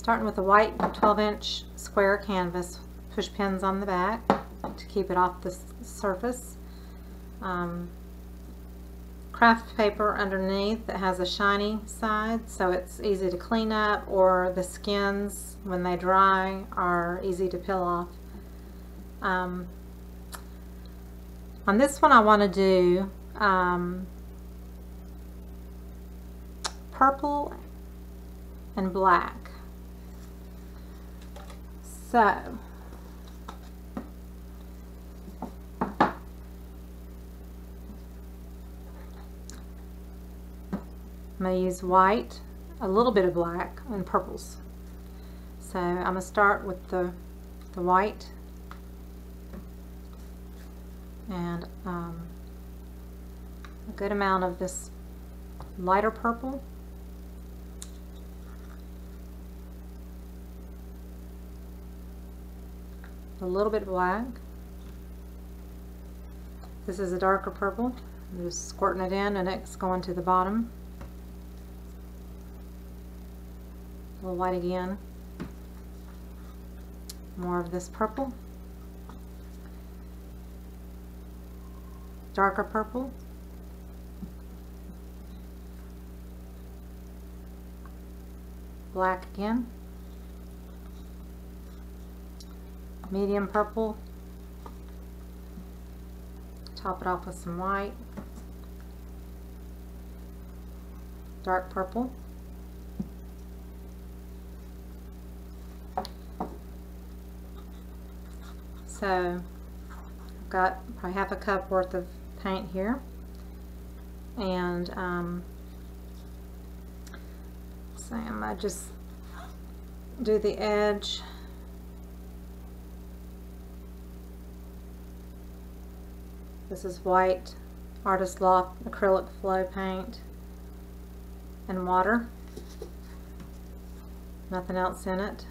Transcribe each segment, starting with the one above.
Starting with a white 12-inch square canvas, push pins on the back to keep it off the surface. Craft paper underneath that has a shiny side, so it's easy to clean up, or the skins when they dry are easy to peel off. On this one I want to do purple and black. So I'm going to use white, a little bit of black, and purples. So I'm going to start with the white and a good amount of this lighter purple. A little bit of black. This is a darker purple. I'm just squirting it in and it's going to the bottom. A little white again. More of this purple. Darker purple. Black again. Medium purple. Top it off with some white. Dark purple. So I've got probably half a cup worth of paint here, and so I'm going to just do the edge. This is white Artist Loft acrylic flow paint and water. Nothing else in it.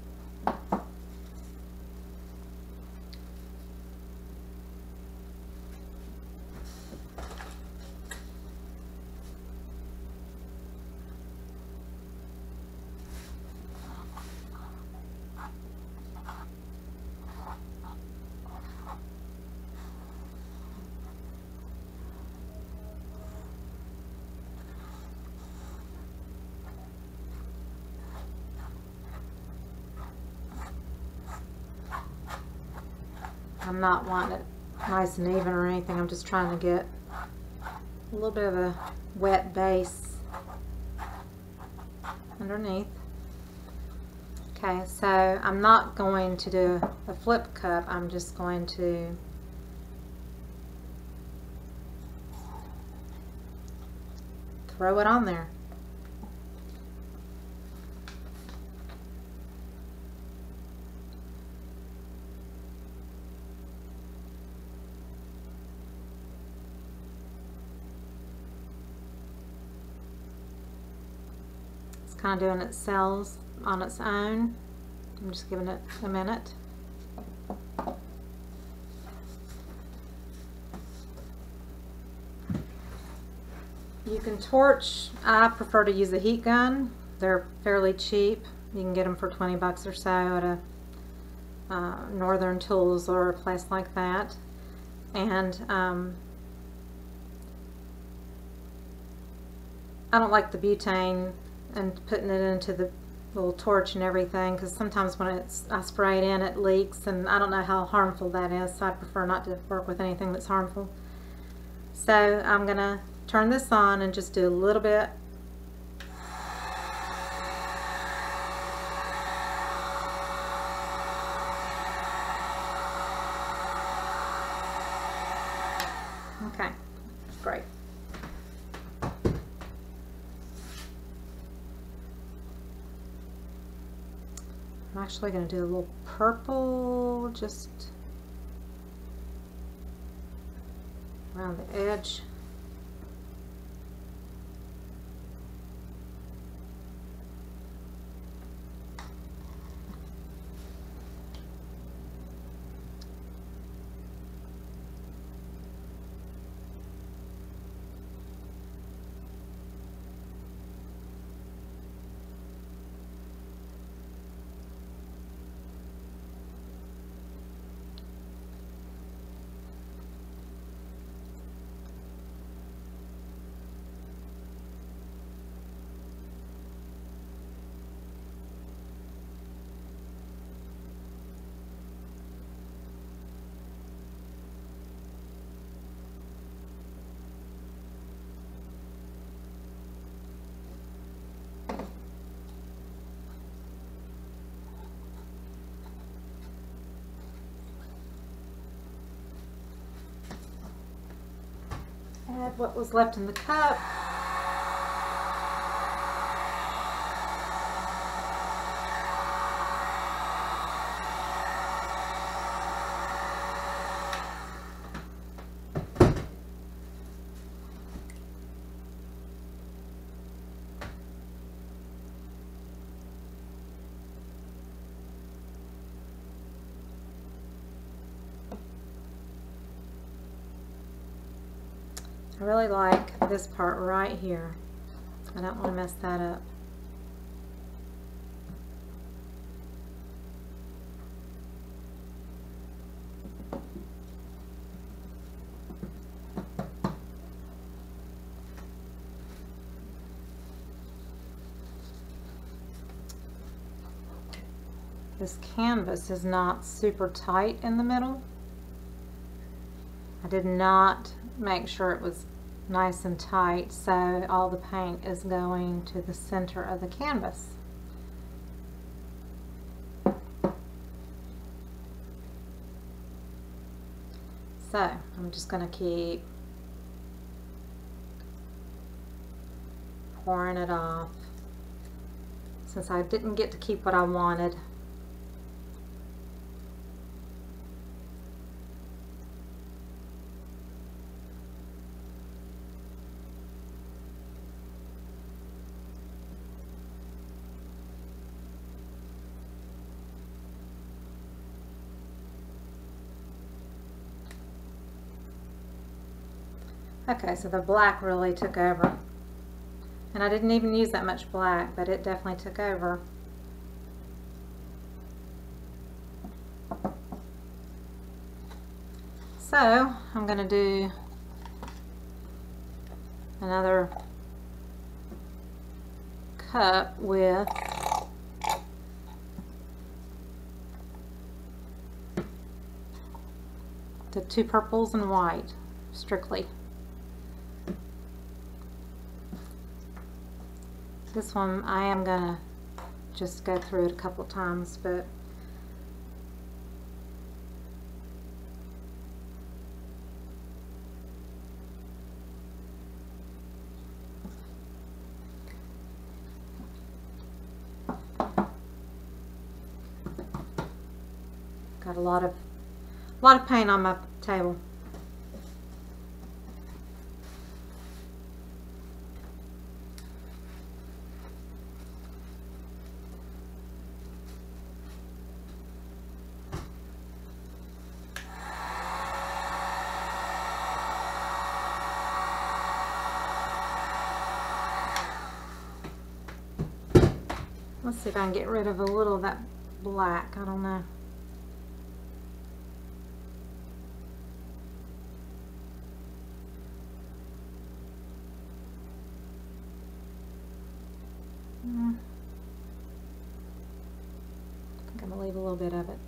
I'm not wanting it nice and even or anything. I'm just trying to get a little bit of a wet base underneath. Okay, so I'm not going to do a flip cup. I'm just going to throw it on there. Kind of doing its cells on its own. I'm just giving it a minute. You can torch. I prefer to use a heat gun. They're fairly cheap. You can get them for 20 bucks or so at a Northern Tools or a place like that. And I don't like the butane and putting it into the little torch and everything, because sometimes when I spray it in, it leaks, and I don't know how harmful that is, so I prefer not to work with anything that's harmful. So I'm going to turn this on and just do a little bit. Okay, great. I'm actually going to do a little purple just around the edge. add what was left in the cup. I really like this part right here. I don't want to mess that up. This canvas is not super tight in the middle. I did not make sure it was nice and tight, so all the paint is going to the center of the canvas. So I'm just going to keep pouring it off since I didn't get to keep what I wanted. Okay, so the black really took over. And I didn't even use that much black, but it definitely took over. So, I'm going to do another cup with the two purples and white, strictly. This one I am gonna just go through it a couple times, but got a lot of paint on my table. Let's see if I can get rid of a little of that black. I don't know. I think I'm going to leave a little bit of it.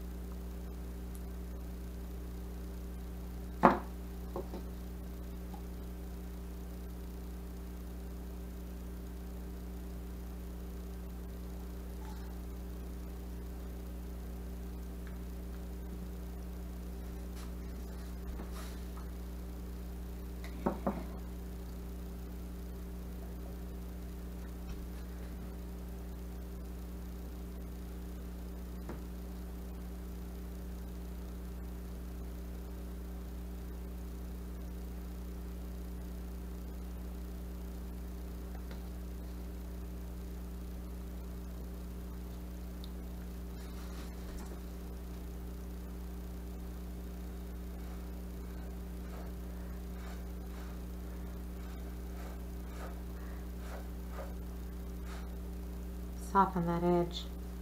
Soften that edge.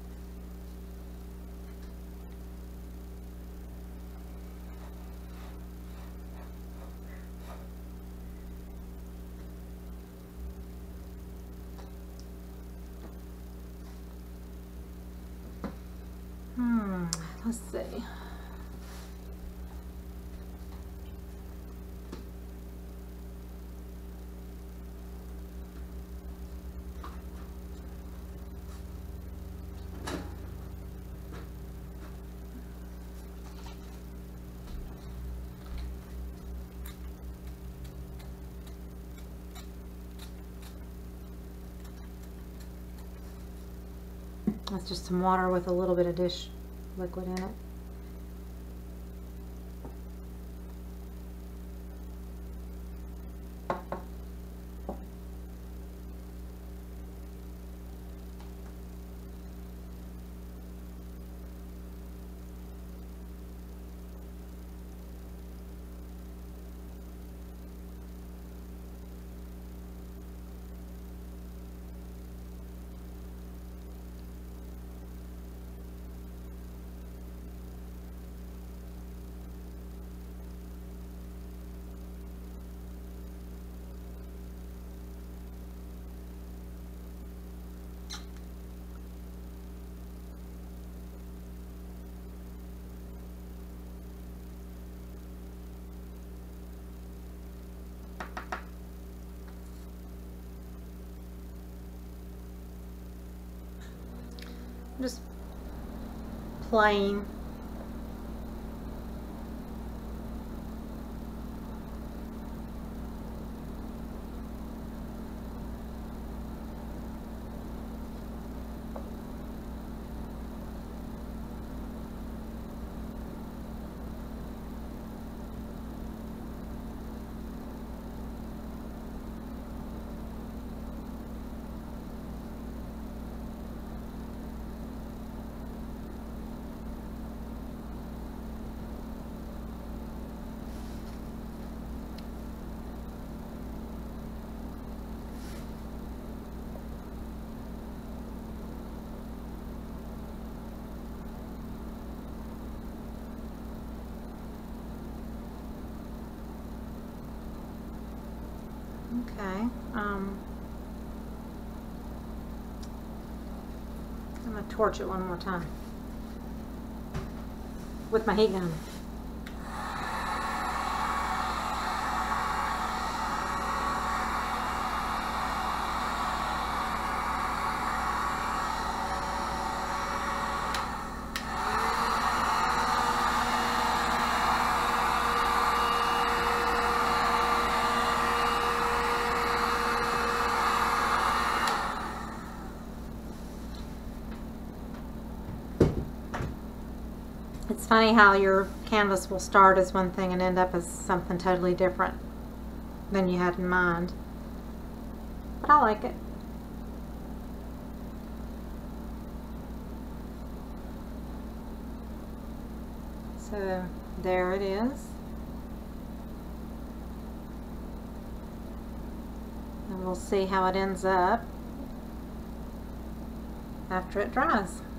Let's see. That's just some water with a little bit of dish liquid in it. Just plain. Okay, I'm going to torch it one more time with my heat gun. It's funny how your canvas will start as one thing and end up as something totally different than you had in mind. But I like it. So there it is. And we'll see how it ends up after it dries.